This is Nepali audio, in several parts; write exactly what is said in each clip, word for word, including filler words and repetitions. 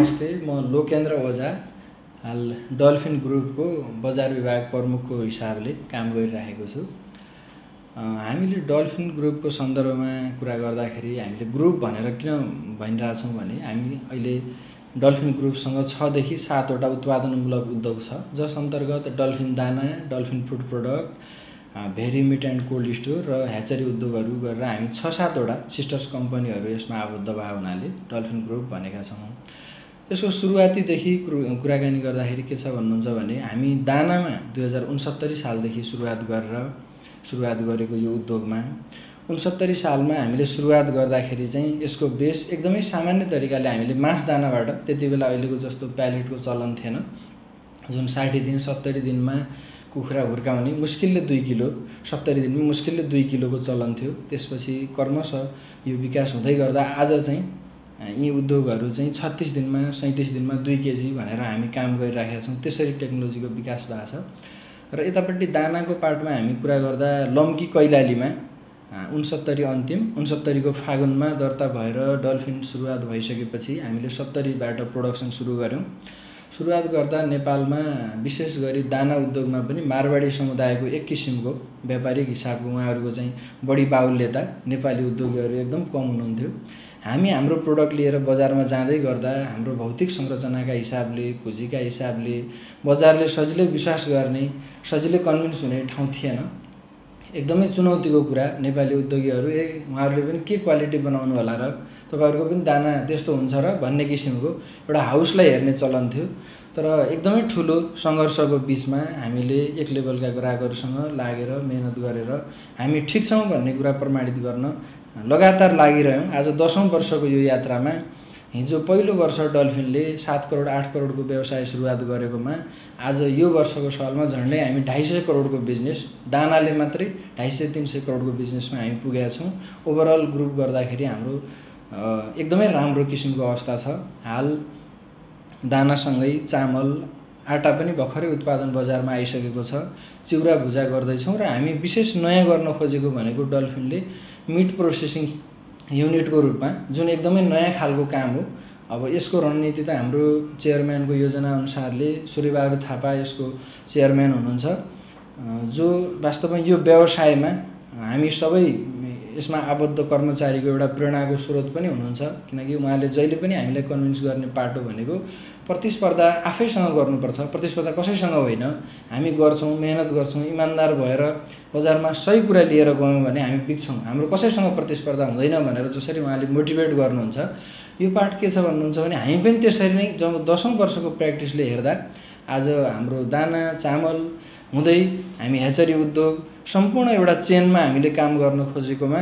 नमस्ते, म लोकेन्द्र ओझा हाल डल्फिन ग्रुपको बजार विभाग प्रमुखको हिसाबले काम गरिरहेको छु। हामीले डल्फिन ग्रुपको सन्दर्भमा कुरा गर्दाखेरि हामीले ग्रुप भनेर किन भनिरहेछौँ भने हामी अहिले डल्फिन ग्रुपसँग छ देखि सातवटा उत्पादनमूलक उद्योग छ, जस अन्तर्गत डल्फिन दाना, dolphin food product, Bheri meat and cold store र ह्याचरी उद्योगहरू गरेर हामी छ सातवटा सिस्टर्स कम्पनीहरू यसमा आबद्ध भए हुनाले डल्फिन ग्रुप भनेका छौँ। यसको सुरुवातीदेखि कुराकानी गर्दाखेरि के छ भन्नुहुन्छ भने हामी दानामा दुई हजार उनसत्तरी सालदेखि सुरुवात गरेर सुरुवात गरेको यो उद्योगमा उनसत्तरी सालमा हामीले सुरुवात गर्दाखेरि चाहिँ यसको बेस एकदमै सामान्य तरिकाले हामीले मास दानाबाट, त्यति बेला अहिलेको जस्तो प्यालेटको चलन थिएन, जुन साठी दिन सत्तरी दिनमा कुखुरा हुर्काउने मुस्किलले दुई किलो सत्तरी दिनमा मुस्किलले दुई किलोको चलन थियो। त्यसपछि क्रमशः यो विकास हुँदै गर्दा आज चाहिँ यी उद्योगहरू चाहिँ छत्तीस दिनमा सैँतिस दिनमा दुई केजी भनेर हामी काम गरिरहेका छौँ। त्यसरी टेक्नोलोजीको विकास भएको छ। र यतापट्टि दानाको पार्टमा हामी कुरा गर्दा लम्की कैलालीमा उनसत्तरी अन्तिम उनसत्तरीको फागुनमा दर्ता भएर डल्फिन सुरुवात भइसकेपछि हामीले सत्तरीबाट प्रोडक्सन सुरु गऱ्यौँ। सुरुवात गर्दा नेपालमा विशेष गरी दाना उद्योगमा पनि मारवाडी समुदायको एक किसिमको व्यापारिक हिसाबको उहाँहरूको चाहिँ बढी बाहुल्यता, नेपाली उद्योगीहरू एकदम कम हुनुहुन्थ्यो। हामी हाम्रो प्रोडक्ट लिएर बजारमा जाँदै गर्दा हाम्रो भौतिक संरचनाका हिसाबले, पुँजीका हिसाबले बजारले सजिलै विश्वास गर्ने, सजिलै कन्भिन्स हुने ठाउँ थिएन। एकदमै चुनौतीको कुरा। नेपाली उद्योगीहरू ए उहाँहरूले पनि के क्वालिटी बनाउनु होला र, तपाईँहरूको पनि दाना त्यस्तो हुन्छ र भन्ने किसिमको एउटा हाउसलाई हेर्ने चलन थियो। तर एकदमै ठुलो सङ्घर्षको बिचमा हामीले एक लेभलका ग्राहकहरूसँग लागेर मेहनत गरेर हामी ठिक छौँ भन्ने कुरा प्रमाणित गर्न लगातार लागिरह्यौँ। आज दसौँ वर्षको यो यात्रामा हिजो पहिलो वर्ष डल्फिनले सात करोड आठ करोडको व्यवसाय सुरुवात गरेकोमा आज यो वर्षको सालमा झन्डै हामी ढाई सय करोडको बिजनेस, दानाले मात्रै ढाई सय तिन सय करोडको बिजनेसमा हामी पुगेका छौँ। ओभरअल ग्रुप गर्दाखेरि हाम्रो एकदमै राम्रो किसिमको अवस्था छ। हाल दानासँगै चामल, आटा पनि भर्खरै उत्पादन बजारमा आइसकेको छ। चिउरा भुजा गर्दैछौँ र हामी विशेष नयाँ गर्न खोजेको भनेको डल्फिनले मिट प्रोसेसिङ युनिटको रूपमा, जुन एकदमै नयाँ खालको काम हो। अब यसको रणनीति त हाम्रो चेयरम्यानको योजना अनुसारले सूर्यबहादुर थापा यसको चेयरम्यान हुनुहुन्छ, जो वास्तवमा यो व्यवसायमा हामी सबै यसमा आबद्ध कर्मचारीको एउटा प्रेरणाको स्रोत पनि हुनुहुन्छ। किनकि उहाँले जहिले पनि हामीलाई कन्भिन्स गर्ने पाटो भनेको प्रतिस्पर्धा आफैसँग गर्नुपर्छ, प्रतिस्पर्धा कसैसँग होइन। हामी गर्छौँ, मेहनत गर्छौँ, इमान्दार भएर बजारमा सही कुरा लिएर गयौँ भने हामी बिक्छौँ, हाम्रो कसैसँग प्रतिस्पर्धा हुँदैन भनेर जसरी उहाँले मोटिभेट गर्नुहुन्छ। यो पार्ट के छ भन्नुहुन्छ भने हामी पनि त्यसरी नै जब दसौँ वर्षको प्र्याक्टिसले हेर्दा आज हाम्रो दाना चामल हुँदै हामी ह्याचरी उद्योग सम्पूर्ण एउटा चेनमा हामीले काम गर्न खोजेकोमा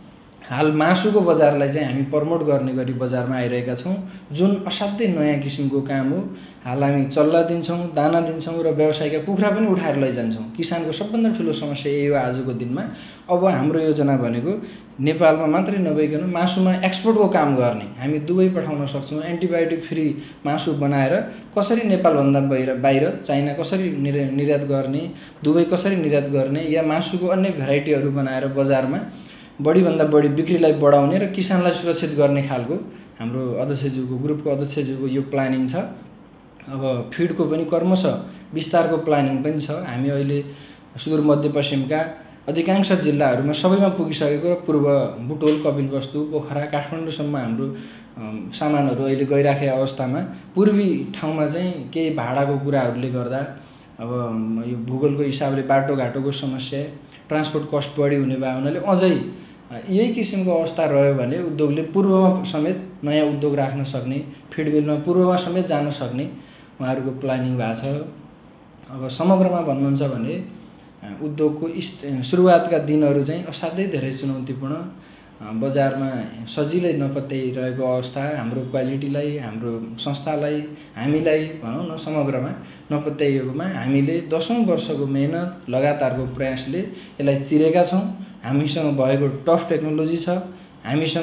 हाल मासुको बजारलाई चाहिँ हामी प्रमोट गर्ने गरी बजारमा आइरहेका छौँ, जुन असाध्यै नयाँ किसिमको काम हो। हाल हामी चल्ला दिन्छौँ, दाना दिन्छौँ र व्यवसायका कुखुरा पनि उठाएर लैजान्छौँ। किसानको सबभन्दा ठुलो समस्या यही हो आजको दिनमा। अब हाम्रो योजना भनेको नेपालमा मात्रै नभइकन मासुमा एक्सपोर्टको काम गर्ने, हामी दुबई पठाउन सक्छौँ। एन्टिबायोटिक फ्री मासु बनाएर कसरी नेपालभन्दा बाहिर बाहिर चाइना कसरी निर्यात गर्ने, दुबई कसरी निर्यात गर्ने, या मासुको अन्य भेराइटीहरू बनाएर बजारमा बढीभन्दा बढी बिक्रीलाई बढाउने र किसानलाई सुरक्षित गर्ने खालको हाम्रो अध्यक्षज्यूको ग्रुपको अध्यक्षज्यूको यो प्लानिङ छ। अब फिडको पनि क्रमशः विस्तारको प्लानिङ पनि छ। हामी अहिले सुदूरमध्यपश्चिमका अधिकांश जिल्लाहरूमा सबैमा पुगिसकेको र पूर्व बुटोल, कपिलवस्तु, पोखरा, काठमाडौँसम्म हाम्रो सामानहरू अहिले गइराखेको अवस्थामा पूर्वी ठाउँमा चाहिँ केही भाडाको कुराहरूले गर्दा अब यो भूगोलको हिसाबले बाटोघाटोको समस्या, ट्रान्सपोर्ट कस्ट बढी हुने भए हुनाले अझै यही किसिमको अवस्था रह्यो भने उद्योगले पूर्वमा समेत नयाँ उद्योग राख्न सक्ने, फिड मिलमा पूर्वमा समेत जान सक्ने उहाँहरूको प्लानिङ भएको छ। अब समग्रमा भन्नुहुन्छ भने उद्योगको सुरुवातका दिनहरू चाहिँ असाध्यै धेरै चुनौतीपूर्ण, बजारमा सजिलै नपत्याइरहेको अवस्था, हाम्रो क्वालिटीलाई, हाम्रो संस्थालाई, हामीलाई भनौँ न समग्रमा नपत्याइएकोमा हामीले दसौँ वर्षको मेहनत लगातारको प्रयासले यसलाई चिरेका छौँ। हामीसँग भएको टफ टेक्नोलोजी छ, हामीसँग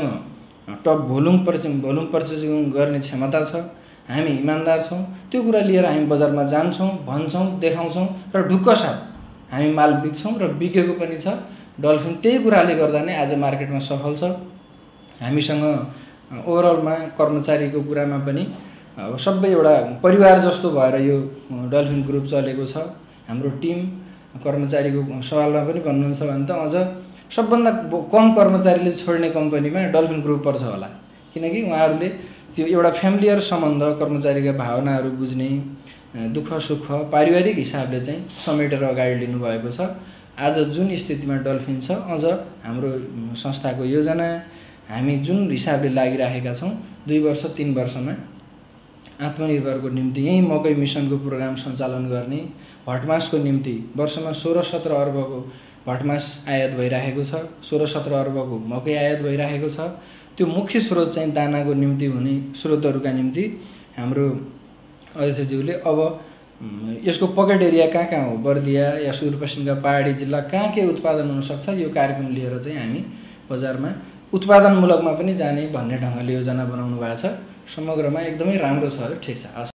top volume purchase volume purchasing गर्ने क्षमता छ, हामी इमान्दार छौँ। त्यो कुरा लिएर हामी बजारमा जान्छौँ, भन्छौँ, देखाउँछौँ र ढुक्क साथ हामी माल बिक्छौँ र बिकेको पनि छ। डल्फिन त्यही कुराले गर्दा नै आज मार्केटमा सफल छ। हामीसँग ओभरअलमा कर्मचारीको कुरामा पनि अब सबै एउटा परिवार जस्तो भएर यो डल्फिन ग्रुप चलेको छ। हाम्रो टिम कर्मचारीको सवालमा पनि भन्नुहुन्छ भने त अझ सबभन्दा कम कर्मचारीले छोड्ने कम्पनीमा डल्फिन ग्रुप पर्छ होला, किनकि उहाँहरूले त्यो एउटा फ्यामिलियर सम्बन्ध, कर्मचारीका भावनाहरू बुझ्ने, दुःख सुख पारिवारिक हिसाबले चाहिँ समेटेर अगाडि लिनुभएको छ। आज जुन स्थितिमा डल्फिन छ, अझ हाम्रो संस्थाको योजना हामी जुन हिसाबले लागिरहेका छौँ, दुई वर्ष तीन वर्षमा आत्मनिर्भरको निम्ति यही मकै मिसनको प्रोग्राम सञ्चालन गर्ने, भटमासको निम्ति वर्षमा सोह्र सत्र अर्बको भटमास आयात भइरहेको छ, सोह्र सत्र अर्बको मकै आयात भइरहेको छ। त्यो मुख्य स्रोत चाहिँ दानाको निम्ति हुने स्रोतहरूका निम्ति हाम्रो अध्यक्षज्यूले अब यसको पकेट एरिया कहाँ कहाँ हो, बर्दिया या सुदूरपश्चिमका पहाडी जिल्ला कहाँ के उत्पादन हुनसक्छ, यो कार्यक्रम लिएर चाहिँ हामी बजारमा उत्पादनमूलकमा पनि जाने भन्ने ढङ्गले योजना बनाउनु भएको छ। समग्रमा एकदमै राम्रो छ, ठिक छ।